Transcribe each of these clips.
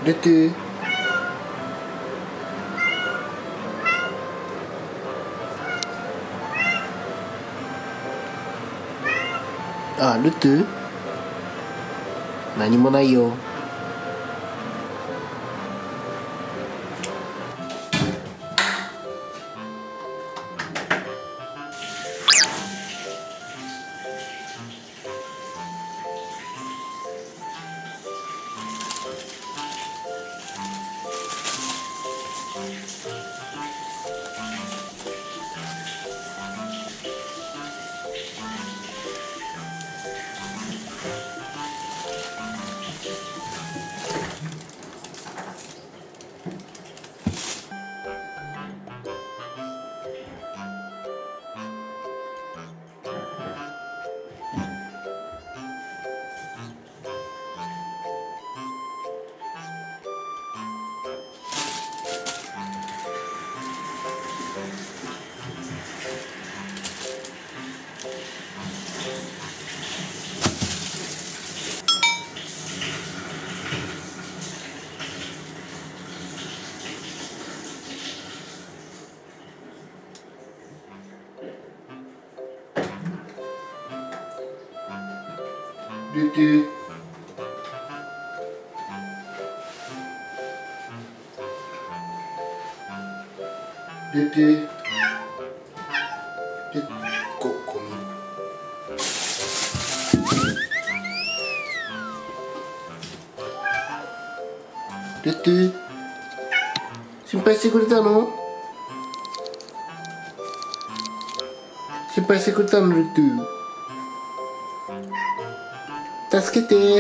ルトゥ。あ、ルトゥ。何もないよ。ルトゥ。ルトゥ。ゴミ。ルトゥ。心配してくれたの？心配してくれたの、ルトゥ。助けて。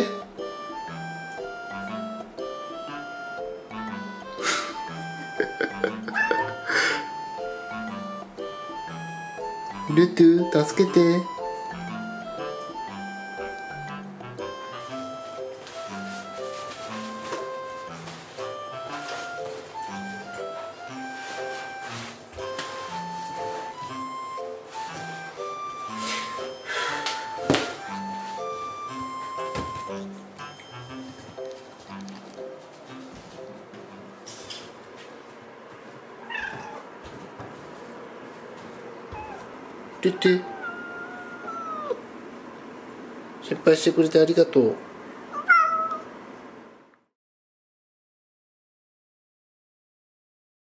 ルトゥ、助けて。ルトゥ、心配してくれてありがとう。